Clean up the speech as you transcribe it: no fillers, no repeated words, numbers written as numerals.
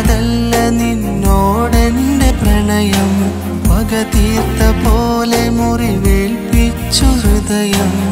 അറിഞ്ഞതല്ല നിന്നോടെന്റെ പ്രണയം പക തീർത്ത പോലെ മുറിവേൽപ്പിച്ചു ഹൃദയം